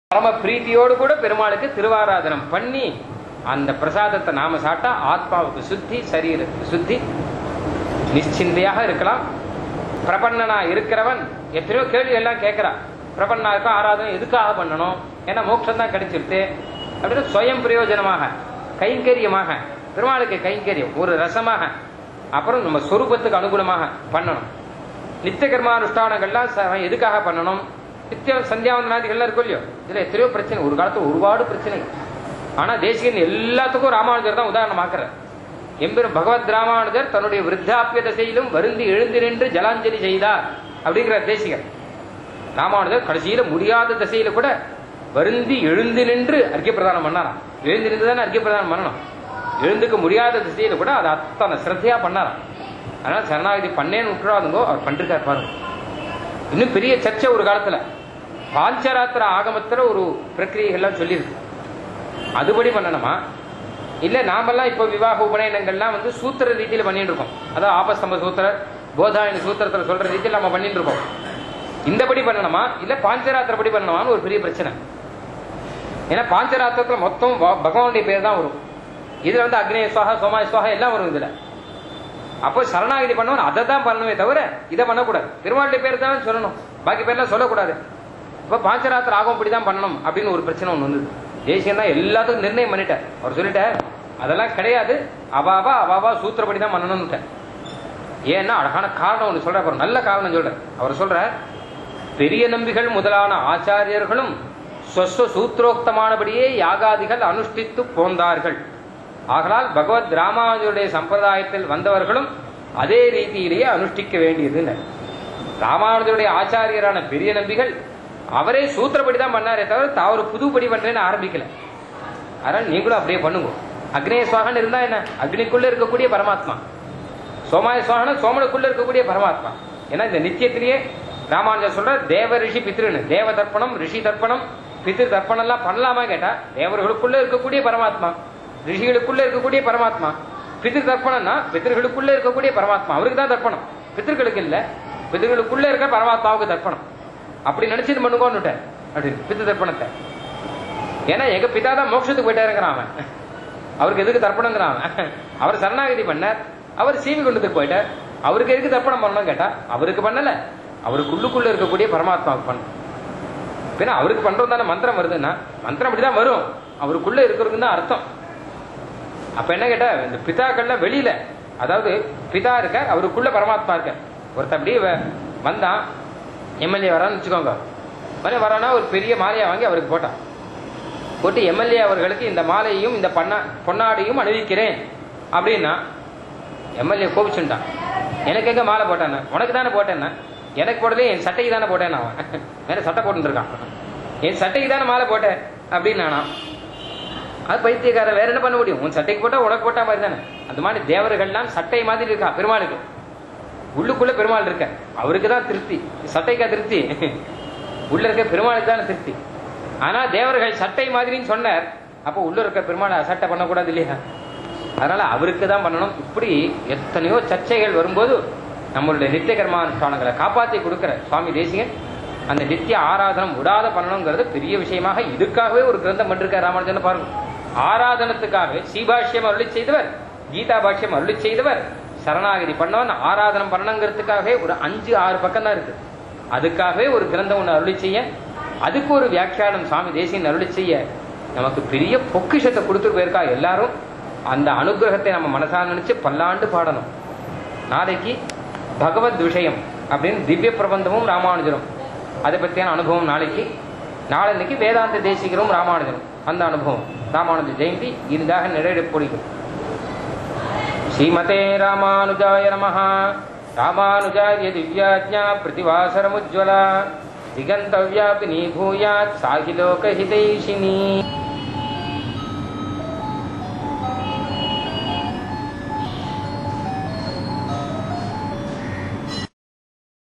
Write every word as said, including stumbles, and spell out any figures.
பரம பிரீத்தியோடு கூட பெருமாளுக்கு திருவாராதனம் பண்ணி அந்த பிரசாதத்தை நாம சாப்பிட்டா ஆத்மாவுக்கு சுத்தி, சரீரத்துக்கு சுத்தி, நிச்சிந்தையாக இருக்கலாம். பிரபன்னனா இருக்கிறவன் எத்தனையோ கேள்வி எல்லாம் கேட்கிறான். பிரபன்னாருக்கும் ஆராதனை எதுக்காக பண்ணணும், ஏன்னா மோட்சம் தான் கிடைச்சிருது அப்படின்னு சுயம் பிரயோஜனமாக, கைங்கரியமாக, பெருமாளுக்கு கைங்கரியம் ஒரு ரசமாக, அப்புறம் நம்ம சொரூபத்துக்கு அனுகூலமாக பண்ணணும். நித்திய கர்மானுஷ்டானங்கள்லாம் எதுக்காக பண்ணணும், நித்திய சந்தியாவந்தனாதிகள்லாம் இருக்கும் இல்லையோ, இதுல எத்தனையோ பிரச்சனை, ஒரு காலத்துல ஒருபாடு பிரச்சனை. ஆனா தேசிகன் எல்லாத்துக்கும் ராமானுஜர் தான் உதாரணமாக்குறார். எம்பெரும் பகவத் ராமானுஜர் தன்னுடைய விருத்தாப்பிய தசையிலும் வருந்தி எழுந்து நின்று ஜலாஞ்சலி செய்தார் அப்படிங்கிற தேசிகர். ராமானுஜர் கடைசியில முடியாத தசையில கூட வருந்தி எழுந்து நின்று அர்க்கிய பிரதானம் பண்ணாராம். எழுந்து நின்று தானே அர்க்கிய பிரதானம் பண்ணணும். எழுந்துக்க முடியாத திசையில கூட அதை அத்தனை சிரத்தையா பண்ணாராம். அதனால சரணாகதி பண்ணேன்னு விட்டுறாதுங்கோ, அவர் பண்ணிருக்கார் பாருங்க. இன்னும் பெரிய சர்ச்சை ஒரு காலத்துல பாஞ்சராத்திர ஆகமத்துல ஒரு பிரக்கிரியெல்லாம் சொல்லியிருக்கு. அதுபடி பண்ணணுமா, இல்ல நாமெல்லாம் இப்போ விவாக உபநயனங்கள்லாம் வந்து சூத்திர ரீதியில பண்ணிட்டு இருக்கோம். அதாவது ஆபஸ்தம்ப சூத்திர, போதாயன சூத்திரத்துல சொல்ற ரீதியில் நம்ம பண்ணிட்டு இருக்கோம். இந்தபடி பண்ணணுமா இல்ல பாஞ்சராத்திரப்படி பண்ணணுமான்னு ஒரு பெரிய பிரச்சனை. ஏன்னா பாஞ்சராத்திரத்துல மொத்தம் பகவானுடைய பேர் தான் வரும். இதுல வந்து அக்னேய சுவாகா, சோமாய சுவாகா எல்லாம் வரும் இதுல. அப்போ சரணாகதி பண்ணவன் அதை தான் பண்ணணுமே தவிர இதை பண்ணக்கூடாது. பெருமாளுடைய பேர் தான் சொல்லணும், பாக்கி பேர்லாம் சொல்லக்கூடாது. இப்ப பாஞ்சராத்திர ஆகும் இப்படிதான் பண்ணணும் அப்படின்னு ஒரு பிரச்சனை ஒண்ணு வந்தது. தேசியம் தான் எல்லாத்துக்கும் நிர்ணயம் பண்ணிட்டார். அவர் சொல்லிட்டார் அதெல்லாம் கிடையாது, அவாவா அவாவா சூத்திரப்படி தான் பண்ணணும்னு. ஏன்னா அழகான காரணம் ஒண்ணு சொல்ற, நல்ல காரணம் சொல்ற. அவர் சொல்ற, பெரிய நம்பிகள் முதலான ஆச்சாரியர்களும் ஸ்வஸ்வ சூத்திரோக்தமானபடியே யாகாதிகள் அனுஷ்டித்து போந்தார்கள். ஆகலால் பகவத் ராமானுஜருடைய சம்பிரதாயத்தில் வந்தவர்களும் அதே ரீதியிலேயே அனுஷ்டிக்க வேண்டியது. ராமானுஜருடைய ஆச்சாரியரான பெரிய நம்பிகள் அவரே சூத்திரப்படி தான் பண்ணாரே தவிர அவர் புதுப்படி பண்றேன்னு ஆரம்பிக்கல. அதனால நீங்களும் அப்படியே பண்ணுங்க. அக்னேய சுவாகன் இருந்தா என்ன, அக்னிக்குள்ள இருக்கக்கூடிய பரமாத்மா. சோமாய சுவாகன சோமனுக்குள்ள இருக்கக்கூடிய பரமாத்மா. ஏன்னா இந்த நித்தியத்திலேயே ராமானுஜர் சொல்ற தேவ ரிஷி பித்ருன்னு, தேவ தர்ப்பணம், ரிஷி தர்ப்பணம், பித்ரு தர்ப்பணம் எல்லாம் பண்ணலாமா கேட்டா தேவர்களுக்குள்ள இருக்கக்கூடிய பரமாத்மா, ரிஷிகளுக்குள்ள இருக்கக்கூடிய பரமாத்மா. பித்ரு தர்ப்பணம்னா பித்ருகளுக்குள்ள இருக்கக்கூடிய பரமாத்மா, அவருக்கு தான் தர்ப்பணம், பித்ருக்களுக்கு இல்ல. பித்ருகளுக்குள்ள இருக்க பரமாத்மாவுக்கு தர்ப்பணம். அப்படி நினைச்சிட்டு பண்ணுங்கன்னு அப்படின்னு பித்ரு தர்ப்பணத்தை. ஏன்னா எங்க பிதா தான் மோட்சத்துக்கு போயிட்டாருங்கிறான் அவன், அவருக்கு எதுக்கு தர்ப்பணங்கிறான் அவன். அவர் சரணாகதி பண்ணார், அவர் சீவி கொண்டுக்கு போயிட்டார், அவருக்கு எதுக்கு தர்ப்பணம் பண்ணணும் கேட்டா அவருக்கு பண்ணல, அவருக்குள்ளுக்குள்ள இருக்கக்கூடிய பரமாத்மாவுக்கு பண்ண. பின்ன அவருக்கு பண்றது தானே மந்திரம் வருதுன்னா மந்திரம் அப்படிதான் வரும், அவருக்குள்ள இருக்கிறதுக்கு தான் அர்த்தம். அப்ப என்ன கேட்டா இந்த பிதாக்கள்ல வெளியில, அதாவது பிதா இருக்க அவருக்குள்ள பரமாத்மா இருக்க. ஒருத்த அப்படியே வந்தான், எம்எல்ஏ வரான்னு வச்சுக்கோங்க, மறுபடியும் வரானா ஒரு பெரிய மாலையா வாங்கி அவருக்கு போட்டான். போட்டு எம்எல்ஏ அவர்களுக்கு இந்த மாலையையும் இந்த பண்ணா பொன்னாடையும் அணிவிக்கிறேன் அப்படின்னா எம்எல்ஏ கோபிச்சுட்டான். எனக்கு எங்க மாலை போட்டான, உனக்கு தானே போட்டேன்னா, எனக்கு போட்டதே என் சட்டைக்கு தானே போட்டேன், அவன் வேற சட்டை போட்டு இருக்கான், என் சட்டைக்கு தானே மாலை போட்டேன் அப்படின்னு நானா. அது பைத்தியக்கார, வேற என்ன பண்ண முடியும், உன் சட்டைக்கு போட்டா உனக்கு போட்டா மாதிரி தானே. அந்த மாதிரி தேவர்கள்லாம் சட்டை மாதிரி இருக்கா பெருமாளுக்கு, உள்ளுக்குள்ள பெருமாள் இருக்க, அவருக்கு தான் திருப்தி, சட்டைக்கா திருப்தி, உள்ள இருக்க பெருமாளுக்கு தானே திருப்தி. ஆனா தேவர்கள் சட்டை மாதிரின்னு சொன்னார், அப்போ உள்ள இருக்க பெருமாளை சட்டை பண்ணக்கூடாது இல்லையா, அதனால அவருக்கு தான் பண்ணணும். இப்படி எத்தனையோ சர்ச்சைகள் வரும்போது நம்மளுடைய நித்திய கர்மானுஷ்டானங்களை காப்பாற்றி கொடுக்கிற சுவாமி தேசிகன் அந்த நித்திய ஆராதனம் விடாத பண்ணணுங்கிறது பெரிய விஷயமாக இதுக்காகவே ஒரு கிரந்தம் பண்ணிருக்கார் ராமானுஜன் பாருங்க. ஆராதனத்துக்காகவே சீபாஷ்யம் அருளி செய்தவர், கீதா பாஷ்யம் அருளி செய்தவர், சரணாகதி பண்ணவன் ஆராதனம் பண்ணணுங்கிறதுக்காகவே ஒரு அஞ்சு ஆறு பக்கம் தான் இருக்கு. அதுக்காகவே ஒரு கிரந்தம் ஒன்று அருளி செய்ய, அதுக்கு ஒரு வியாக்கியானம் சுவாமி தேசிகன் அருளி செய்ய நமக்கு பெரிய பொக்கிஷத்தை கொடுத்துட்டு போயிருக்கா. எல்லாரும் அந்த அனுகிரகத்தை நம்ம மனசாக நினைச்சு பல்லாண்டு பாடணும். நாளைக்கு பகவத் விஷயம் அப்படின்னு திவ்ய பிரபந்தமும் ராமானுஜரும், அதை பற்றியான அனுபவம் நாளைக்கு. நாளைக்கு வேதாந்த தேசிகரும் ராமானுஜரும், அந்த அனுபவம் ராமானுஜ ஜெயந்தி இதாக நிறைவேறப்படுகிறது. ஸ்ரீமதே ராமானுஜாய நமஹ. ராமானுஜாய திவ்யாஜ்ஞா பிரதிவாசரமுஜ்வலா திகந்தவ்யாபினி பூயாத் சாகி லோகஹிதைஷினி.